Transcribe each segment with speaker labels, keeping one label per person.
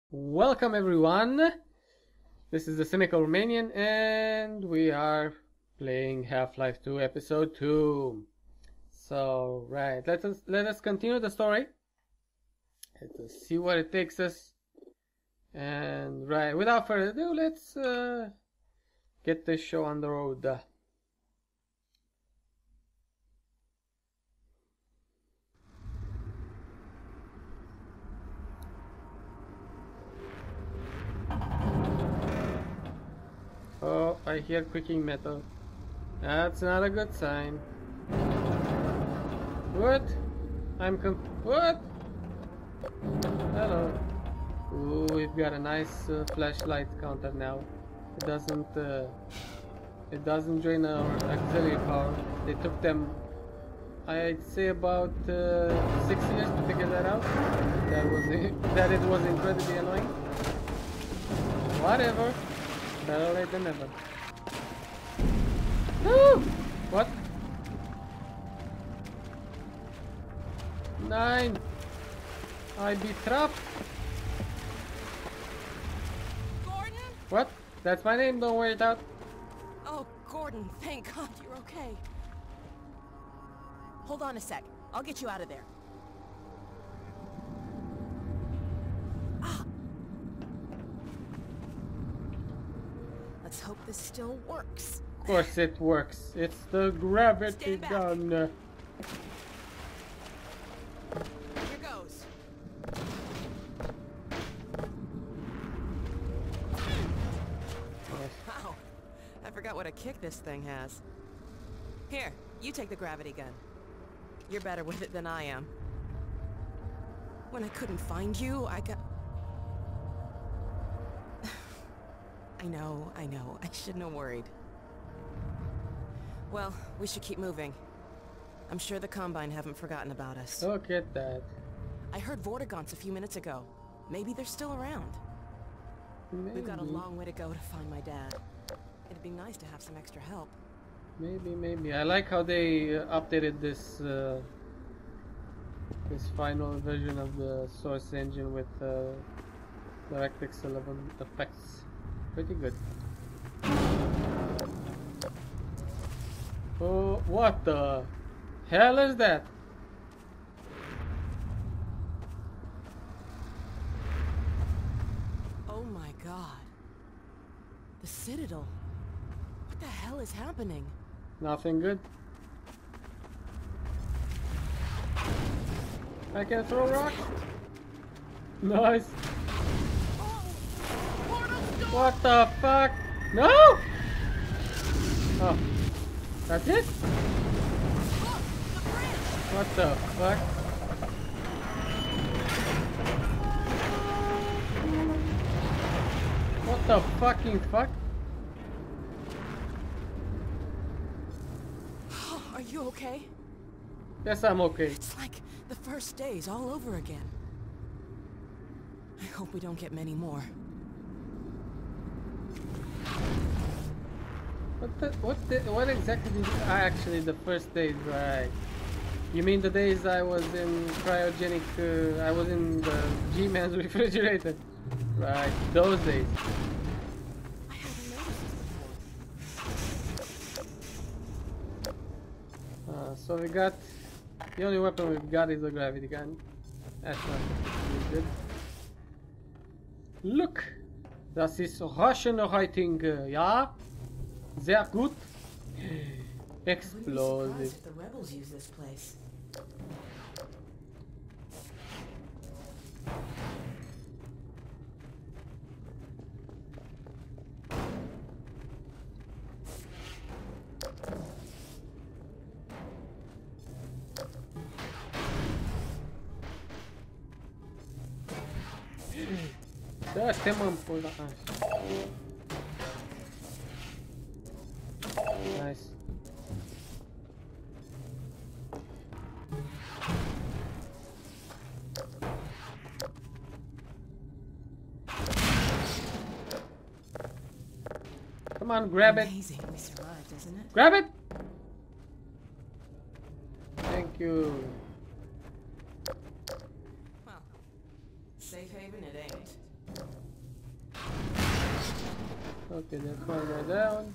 Speaker 1: Welcome everyone, this is the Cynical Romanian and we are playing Half-Life 2 episode 2. So right, let us continue the story. Let us see where it takes us. And right, without further ado, let's get this show on the road. Oh, I hear creaking metal. That's not a good sign. What? What? Hello. Ooh, we've got a nice flashlight counter now. It doesn't drain our auxiliary power. They took them, I'd say, about 6 years to figure that out. That it was incredibly annoying. Whatever. Better late than never. Woo! What? 9. I be trapped.
Speaker 2: Gordon?
Speaker 1: What? That's my name, don't wear it out.
Speaker 2: Oh, Gordon, thank God you're okay. Hold on a sec. I'll get you out of there. Let's hope this still works.
Speaker 1: Of course it works. It's the gravity gun.
Speaker 2: Here goes. Wow. I forgot what a kick this thing has. Here, you take the gravity gun. You're better with it than I am. When I couldn't find you, I got... I know. I shouldn't have worried. Well, we should keep moving. I'm sure the Combine haven't forgotten about us.
Speaker 1: Look at that.
Speaker 2: I heard Vortigaunts a few minutes ago. Maybe they're still around.
Speaker 1: Maybe.
Speaker 2: We've got a long way to go to find my dad. It'd be nice to have some extra help.
Speaker 1: Maybe. I like how they updated this this final version of the Source engine with DirectX 11 effects. Pretty good. Oh, what the hell is that?
Speaker 2: Oh my God. The Citadel. What the hell is happening?
Speaker 1: Nothing good. I can throw rocks. Nice. What the fuck? No! Oh. That's it? What the fuck? What the fucking fuck?
Speaker 2: Are you okay?
Speaker 1: Yes, I'm okay.
Speaker 2: It's like the first days all over again. I hope we don't get many more.
Speaker 1: What exactly did actually the first days, right? You mean the days I was in cryogenic, I was in the G-Man's refrigerator? Right, those days.
Speaker 2: I haven't noticed this before.
Speaker 1: So we got, the only weapon we've got is a gravity gun. That's not really good. Look! Das ist Rationaliting, ja? Sehr gut. Explosive.
Speaker 2: If the rebels use this place.
Speaker 1: Da, temam pula. Nice. Come on, grab it.
Speaker 2: Amazing we survived, isn't it?
Speaker 1: Grab it. Thank you.
Speaker 2: Well, safe haven it ain't.
Speaker 1: Okay, there's one more down.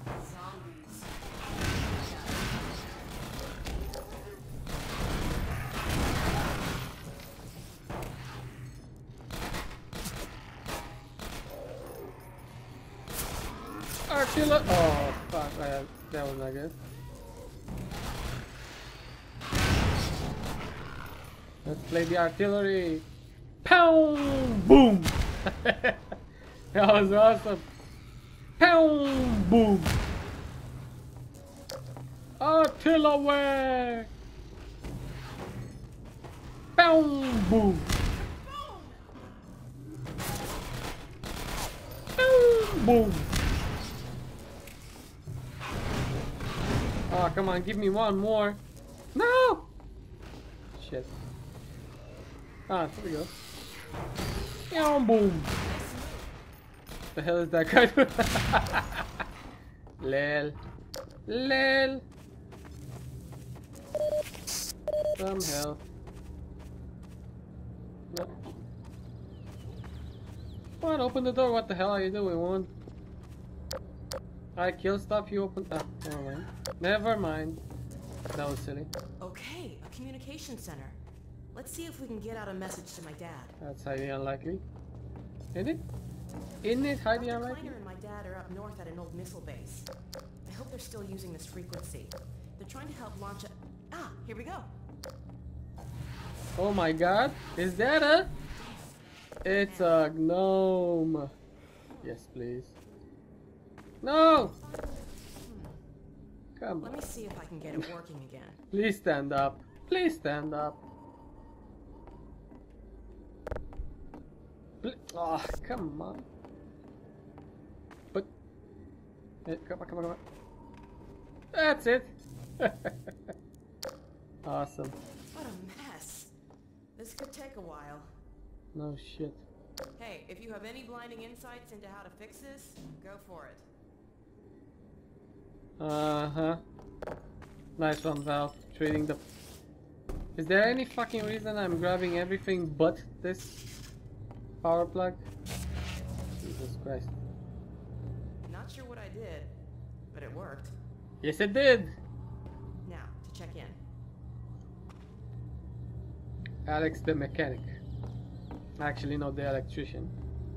Speaker 1: Artillery! Oh fuck, that was not good. Let's play the artillery. Pound! Boom! That was awesome. Pound! Boom! Artillery! Pound! Boom! Pound! Boom! Oh, come on, give me one more. No! Shit. Ah, there we go. Pound! Boom! The hell is that guy doing? Lel. Lel. Some health. No. Come on, open the door. What the hell are you doing, woman? I kill stuff, you open. Ah, never mind. Never mind. That was silly.
Speaker 2: Okay, a communication center. Let's see if we can get out a message to my dad.
Speaker 1: That's highly unlikely. Isn't it? Isn't it highly unlikely?
Speaker 2: Kleiner and my dad are up north at an old missile base. I hope they're still using this frequency. They're trying to help launch a... Ah, here we go.
Speaker 1: Oh my god. Is that a... It's a gnome. Yes, please. No! Come
Speaker 2: Let
Speaker 1: on.
Speaker 2: me see if I can get it working again.
Speaker 1: Please stand up. Please stand up. Oh, come on. But... Come on, come on, come on. That's it. Awesome.
Speaker 2: What a mess. This could take a while.
Speaker 1: No shit.
Speaker 2: Hey, if you have any blinding insights into how to fix this, go for it.
Speaker 1: Uh-huh. Nice one, Val. Trading the... Is there any fucking reason I'm grabbing everything but this power plug? Jesus Christ.
Speaker 2: Not sure what I did, but it worked.
Speaker 1: Yes, it did!
Speaker 2: Now, to check in.
Speaker 1: Alex the mechanic. Actually, not the electrician.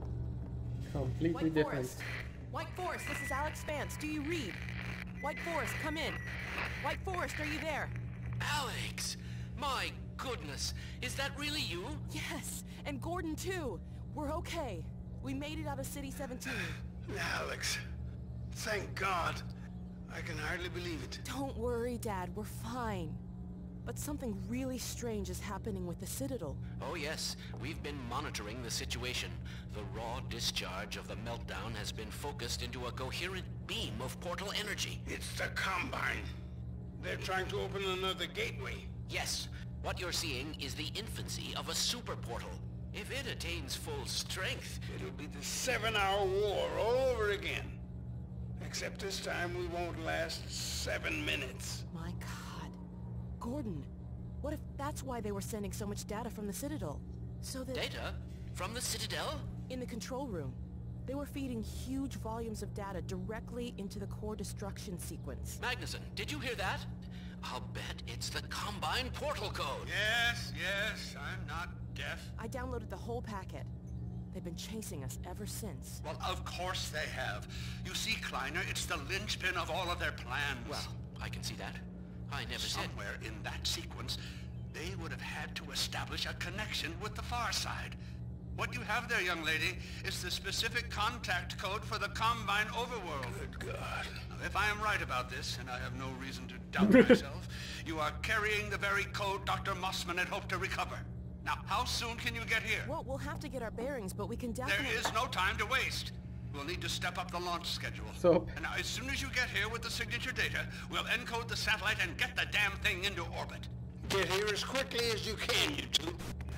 Speaker 1: Completely
Speaker 2: White
Speaker 1: different.
Speaker 2: Forest. White Forest, this is Alex Vance. Do you read? White Forest, come in. White Forest, are you there?
Speaker 3: Alex! My goodness! Is that really you?
Speaker 2: Yes, and Gordon too. We're okay. We made it out of City 17.
Speaker 4: Alex, thank God. I can hardly believe it.
Speaker 2: Don't worry, Dad. We're fine. But something really strange is happening with the Citadel.
Speaker 3: Oh yes, we've been monitoring the situation. The raw discharge of the meltdown has been focused into a coherent beam of portal energy.
Speaker 4: It's the Combine. They're trying to open another gateway.
Speaker 3: Yes, what you're seeing is the infancy of a super portal. If it attains full strength...
Speaker 4: It'll be the 7-hour war all over again. Except this time we won't last 7 minutes.
Speaker 2: My God. Gordon, what if that's why they were sending so much data from the Citadel? So that...
Speaker 3: Data? From the Citadel?
Speaker 2: In the control room. They were feeding huge volumes of data directly into the core destruction sequence.
Speaker 3: Magnuson, did you hear that? I'll bet it's the Combine portal code.
Speaker 4: Yes, I'm not deaf.
Speaker 2: I downloaded the whole packet. They've been chasing us ever since.
Speaker 4: Well, of course they have. You see, Kleiner, it's the linchpin of all of their plans.
Speaker 3: Well, I can see that. I never said...
Speaker 4: Somewhere in that sequence, they would have had to establish a connection with the far side. What you have there, young lady, is the specific contact code for the Combine overworld. Good God. Now, if I am right about this, and I have no reason to doubt myself, you are carrying the very code Dr. Mossman had hoped to recover. Now, how soon can you get here?
Speaker 2: Well, we'll have to get our bearings, but we can definitely...
Speaker 4: There is no time to waste. We'll need to step up the launch schedule.
Speaker 1: So...
Speaker 4: And now, as soon as you get here with the signature data, we'll encode the satellite and get the damn thing into orbit. Get here as quickly as you can, you two.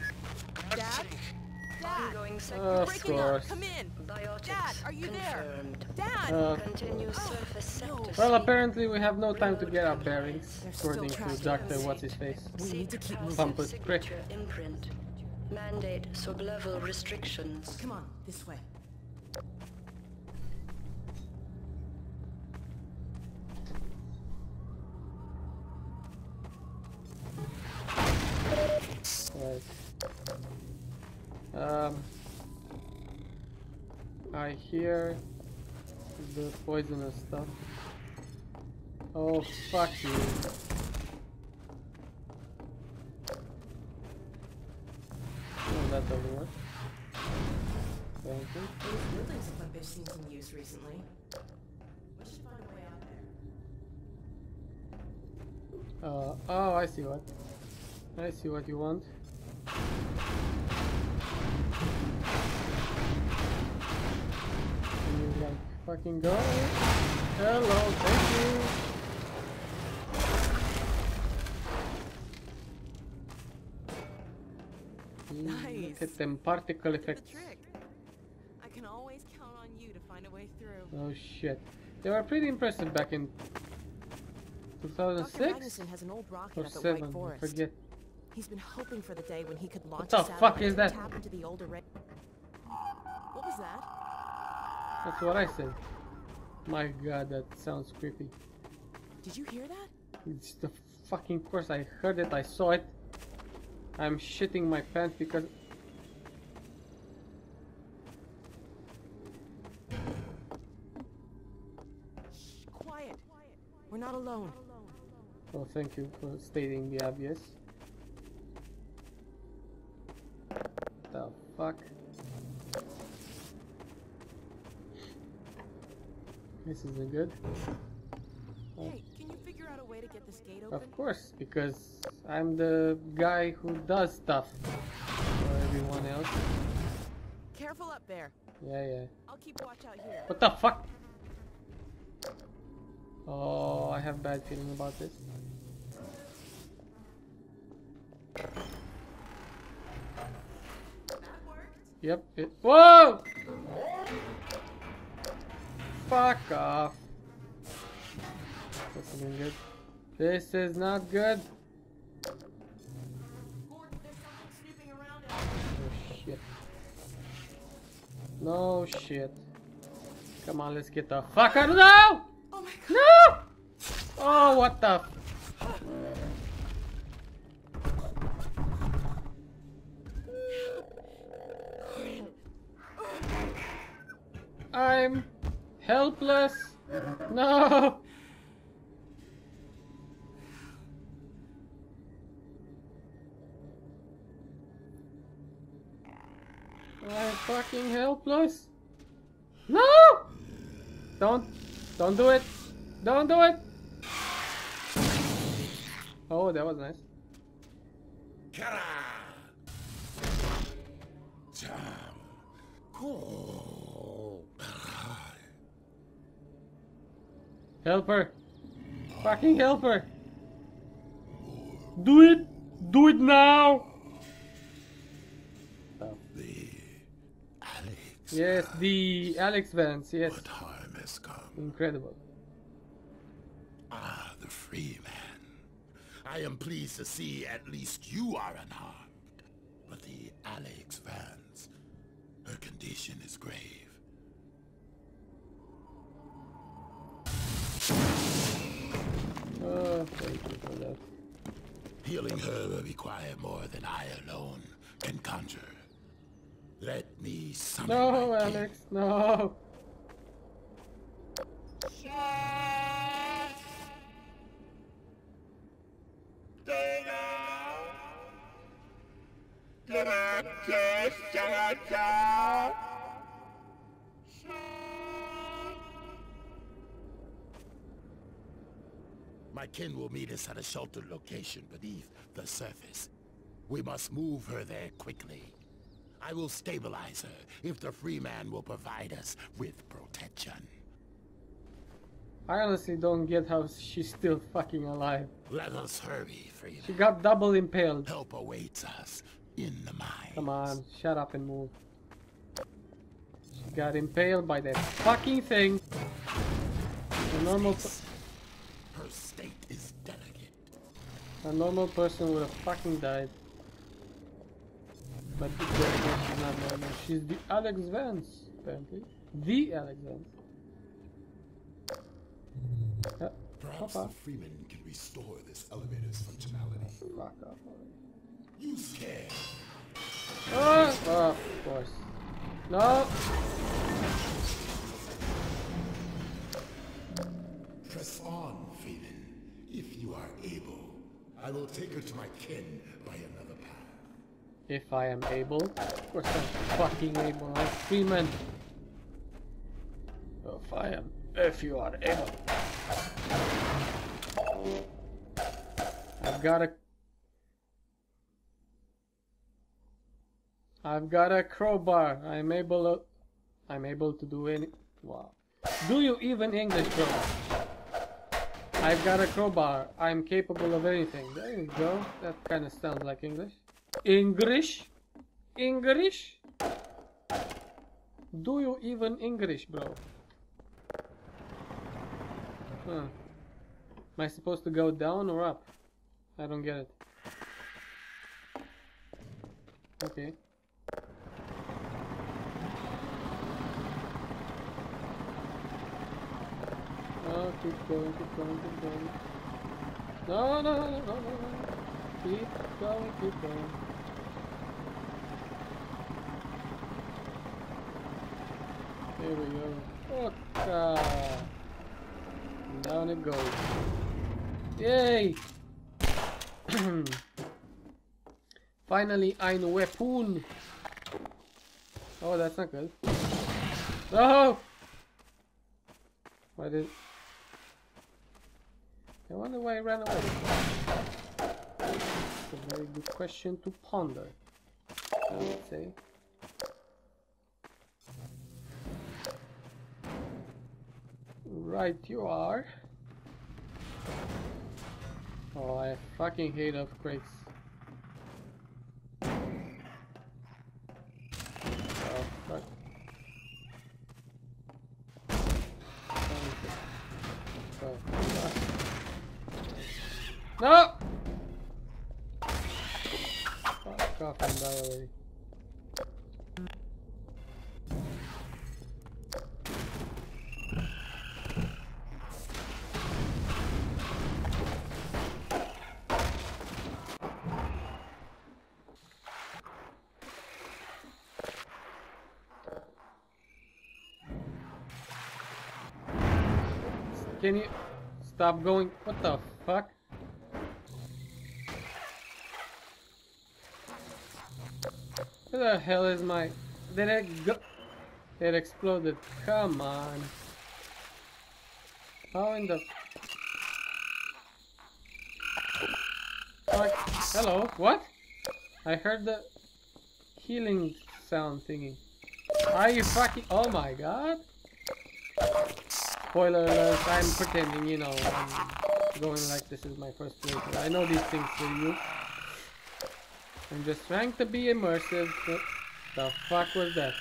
Speaker 4: For God's
Speaker 2: Dad?
Speaker 4: sake.
Speaker 2: Dad!
Speaker 1: Of
Speaker 2: Breaking
Speaker 1: course.
Speaker 2: up! Come in!
Speaker 5: Biotics
Speaker 2: Dad, are you
Speaker 5: confirmed.
Speaker 2: there? Dad!
Speaker 5: Continue surface sector.
Speaker 1: Well, apparently we have no time to get our bearings,
Speaker 2: They're still
Speaker 1: according to
Speaker 2: tracking
Speaker 1: Dr.
Speaker 2: us.
Speaker 1: What's-His-Face.
Speaker 2: We need to keep moving.
Speaker 1: Pumpus prick.
Speaker 5: Signature imprint. Mandate sub-level restrictions.
Speaker 2: Come on, this way.
Speaker 1: I hear the poisonous stuff. Oh, fuck you. Oh, that doesn't work. Thank you.
Speaker 2: Those buildings look like they've seen some use recently. We should find a way out there.
Speaker 1: Oh, I see what. I see what you want. Can you like fucking go? Hello, thank you.
Speaker 2: Nice.
Speaker 1: Look at them particle
Speaker 2: The
Speaker 1: effects.
Speaker 2: trick. I can always count on you to find a way through.
Speaker 1: Oh shit. They were pretty impressive back in
Speaker 2: Dr.
Speaker 1: 2006
Speaker 2: Magnuson has an old rocket
Speaker 1: or
Speaker 2: up at
Speaker 1: 7,
Speaker 2: White
Speaker 1: I
Speaker 2: Forest.
Speaker 1: forget.
Speaker 2: He's been hoping for the day when he could launch
Speaker 1: the
Speaker 2: a satellite
Speaker 1: fuck is
Speaker 2: to
Speaker 1: that?
Speaker 2: tap into the old array. What was that?
Speaker 1: That's what I said. My god, that sounds creepy.
Speaker 2: Did you hear that?
Speaker 1: It's the fucking course. I heard it, I saw it. I'm shitting my pants because...
Speaker 2: Quiet. We're not alone.
Speaker 1: Oh, thank you for stating the obvious. The fuck? This isn't good.
Speaker 2: Hey, can you figure out a way to get this gate open?
Speaker 1: Of course, because I'm the guy who does stuff for everyone else.
Speaker 2: Careful up there.
Speaker 1: Yeah.
Speaker 2: I'll keep watch out here.
Speaker 1: What the fuck? Oh, I have bad feeling about this.
Speaker 2: That worked.
Speaker 1: Yep. Whoa! Fuck off. This isn't good. This is not good.
Speaker 2: Gordon, there's something snooping around us.
Speaker 1: Oh shit. No shit. Come on, let's get the fuck out of now!
Speaker 2: Oh my god.
Speaker 1: No! Oh, what the? I'm helpless. No! I'm fucking helpless. No! Don't do it. Don't do it. Oh, that was nice. Help her. Fucking help her. Do it. Do it now.
Speaker 6: The Alex.
Speaker 1: Yes, the Alex Vance. Yes.
Speaker 6: What harm has come?
Speaker 1: Incredible.
Speaker 6: Ah, the Freeman. I am pleased to see at least you are unharmed. But the Alex Vance, her condition is grave.
Speaker 1: Oh, thank you for that.
Speaker 6: Healing her will require more than I alone can conjure. Let me summon
Speaker 1: No,
Speaker 6: my king.
Speaker 1: Alex, no.
Speaker 6: My kin will meet us at a sheltered location beneath the surface. We must move her there quickly. I will stabilize her if the Freeman will provide us with protection.
Speaker 1: I honestly don't get how she's still fucking alive.
Speaker 6: Let us hurry, Freeman.
Speaker 1: She got double impaled.
Speaker 6: Help awaits us in the mine.
Speaker 1: Come on, shut up and move. She got impaled by that fucking thing. A normal,
Speaker 6: Her state is delicate.
Speaker 1: a normal person would have fucking died. But she's not normal. She's the Alex Vance, apparently. The Alex Vance.
Speaker 7: Perhaps
Speaker 1: Papa.
Speaker 7: the Freeman can restore this elevator's functionality.
Speaker 1: Fuck off already.
Speaker 7: You scared?
Speaker 1: Oh, of course. No.
Speaker 6: Press on, Freeman. If you are able, I will take her to my kin by another path.
Speaker 1: If I am able. Of course I'm fucking able. I'm Freeman. If you are able. I've got a crowbar. I'm able to do any. Wow. Do you even English, bro? I've got a crowbar. I'm capable of anything. There you go. That kind of sounds like English. English? English? Do you even English, bro? Huh. Am I supposed to go down or up? I don't get it. Okay. Oh, keep going, keep going, keep going. No, no, no, no, no, no. Keep going, keep going. There we go. Okay. Down it goes. Yay! Finally, ein Weapon. Oh, that's not good. No! Why did... I wonder why I ran away. That's a very good question to ponder, I would say. Right you are. Oh, I fucking hate earthquakes. Oh, fuck. Oh, fuck. No! Fuck off and die already. Can you stop going? What the fuck? Where the hell is my... Did it go? It exploded. Come on. How in the... Fuck. Hello? What? I heard the healing sound thingy. Are you fucking... Oh my god. Spoiler alert, I'm pretending, you know, I'm going like this is my first playthrough. I know these things for you. I'm just trying to be immersive. What the fuck was that?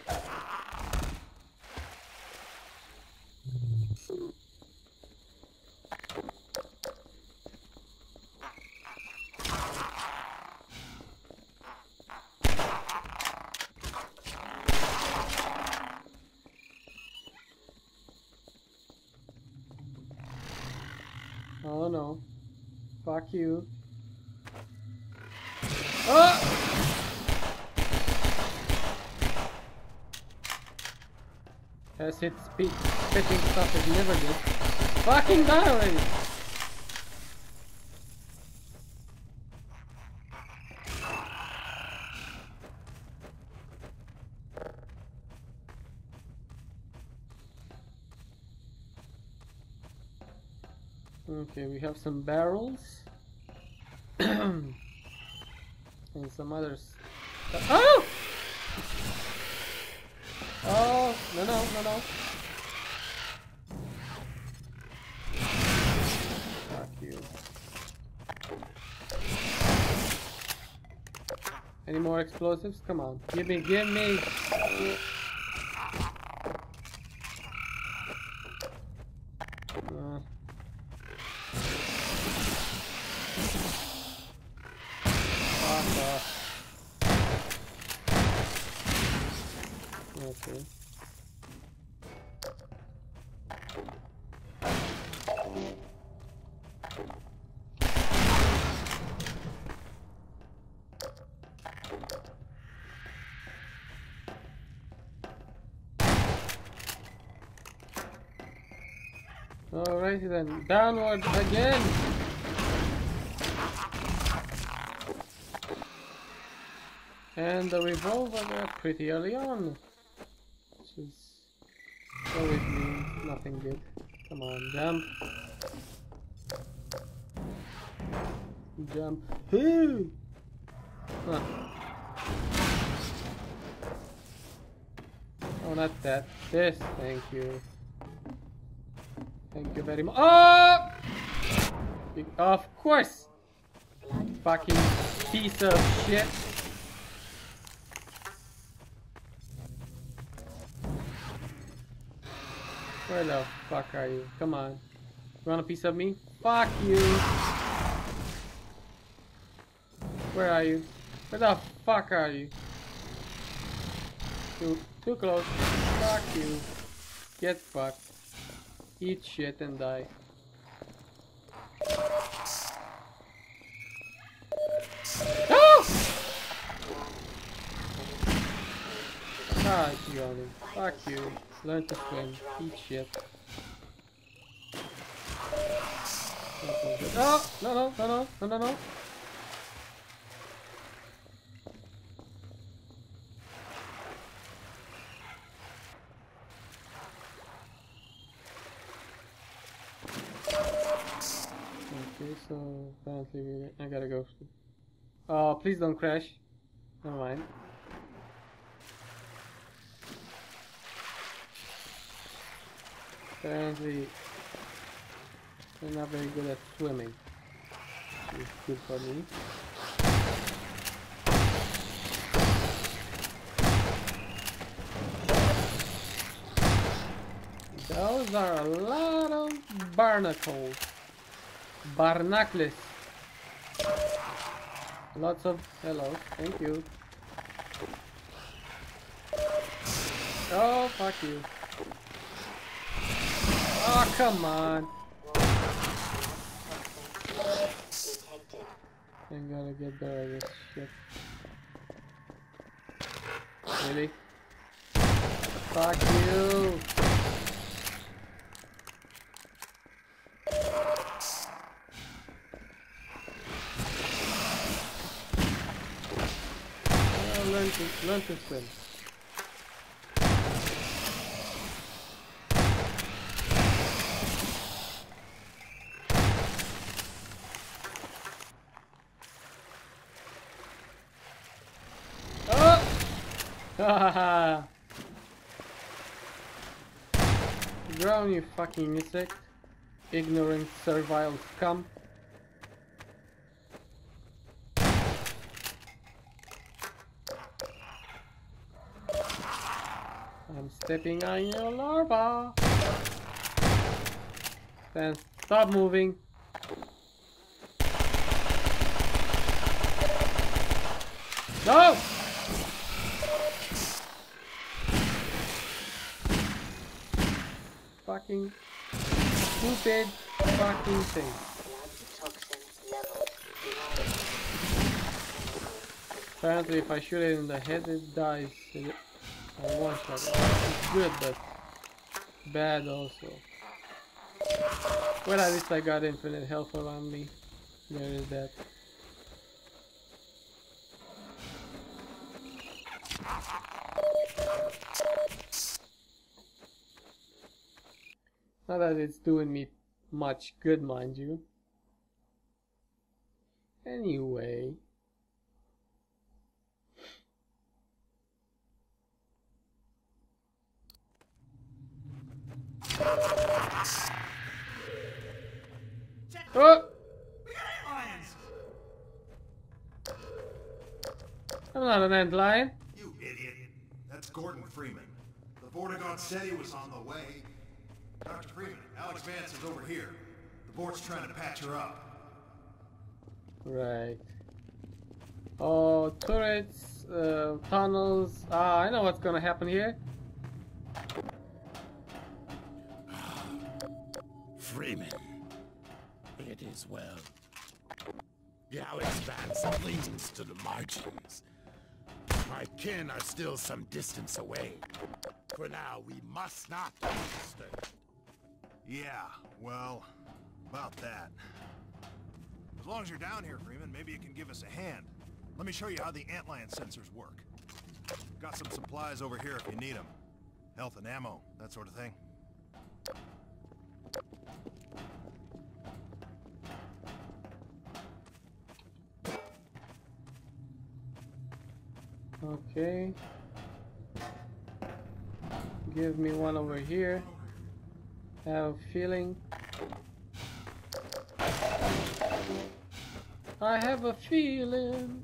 Speaker 1: Oh no. Fuck you. Oh! Acid spitting stuff is never good. Fucking die already! Okay, we have some barrels. And some others. Oh! Oh, no, no, no, no. Fuck you. Any more explosives? Come on. Give me, give me. Okay. Alrighty then, downward again! And the revolver there pretty early on, which is always means nothing good. Come on, jump! Jump! Hey! Huh. Oh, not that. This, thank you. Thank you very much. Oh! Of course! Fucking piece of shit. Where the fuck are you? Come on. You want a piece of me? Fuck you! Where are you? Where the fuck are you? Too close. Fuck you. Get fucked. Eat shit and die. Oh! Ah, you got it. Fuck you. Learn to swim. Eat shit. Oh! No. Okay, so apparently I gotta go. Oh, please don't crash. Never mind. Apparently they're not very good at swimming, which is good for me. Those are a lot of barnacles. Barnacles. Lots of hello, thank you. Oh, fuck you. Oh, come on. I'm gonna get better at this shit. Really? Fuck you. Learn to swim. Oh! Hahaha! Drown, you fucking insect. Ignorant, servile scum. I'm stepping on your larva. Then stop moving. No! Fucking stupid fucking thing. Apparently if I shoot it in the head it dies. One shot. It's good, but bad also. Well, at least I got infinite health around me. There is that. Not that it's doing me much good, mind you. Anyway. Oh! I'm not an antlion.
Speaker 8: You idiot. That's Gordon Freeman. The Vortigaunt said he was on the way. Dr. Freeman, Alex Vance is over here. The board's trying to patch her up.
Speaker 1: Right. Oh, turrets, tunnels. Ah, I know what's gonna happen here.
Speaker 6: Freeman. It is well. The Alex Vance clings to the margins. My kin are still some distance away. For now, we must not be disturbed.
Speaker 8: Yeah, well, about that. As long as you're down here, Freeman, maybe you can give us a hand. Let me show you how the antlion sensors work. Got some supplies over here if you need them. Health and ammo, that sort of thing.
Speaker 1: Okay. Give me one over here. I have a feeling. I have a feeling.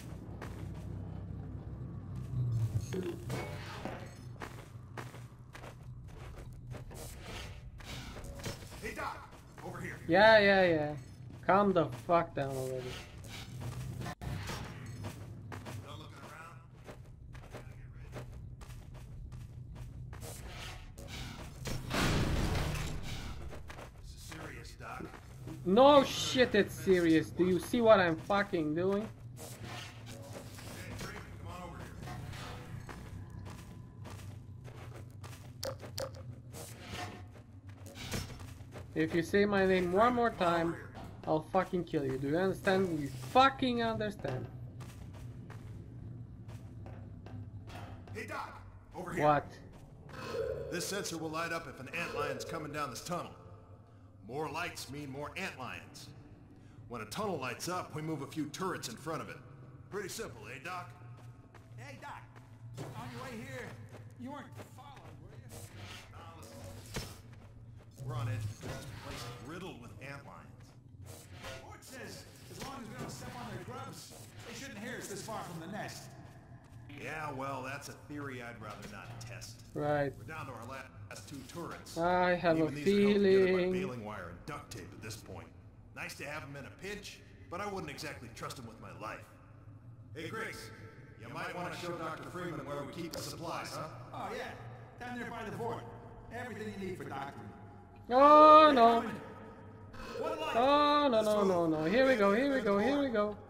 Speaker 8: Hey Doc, over here.
Speaker 1: Yeah. Calm the fuck down already.
Speaker 8: Done looking around? This is serious, Doc.
Speaker 1: No shit, it's serious. Do you see what I'm fucking doing?
Speaker 8: Hey, Freeman, come on over here.
Speaker 1: If you say my name one more time, I'll fucking kill you. Do you understand? You fucking understand.
Speaker 8: Hey Doc, over here.
Speaker 1: What?
Speaker 8: This sensor will light up if an antlion's coming down this tunnel. More lights mean more antlions. When a tunnel lights up, we move a few turrets in front of it. Pretty simple, eh, Doc?
Speaker 9: Hey, Doc. On your way here, you weren't followed, were you?
Speaker 8: Now listen. We're on edge because this place is riddled with antlions.
Speaker 9: Ford says as long as we don't step on their grubs, they shouldn't hear us this far from the nest.
Speaker 8: Yeah, well, that's a theory I'd rather not test.
Speaker 1: Right.
Speaker 8: We're down to our last two turrets.
Speaker 1: I have
Speaker 8: Even
Speaker 1: a
Speaker 8: these are held together by
Speaker 1: feeling.
Speaker 8: baling wire and duct tape at this point. Nice to have them in a pinch, but I wouldn't exactly trust them with my life. Hey, Grace, you might want to show Dr. Freeman where we keep the supplies, huh?
Speaker 9: Oh, yeah. Down there by the fort. Everything you need for doctoring.
Speaker 1: Oh no.
Speaker 9: One light.
Speaker 1: Oh no. Here we go.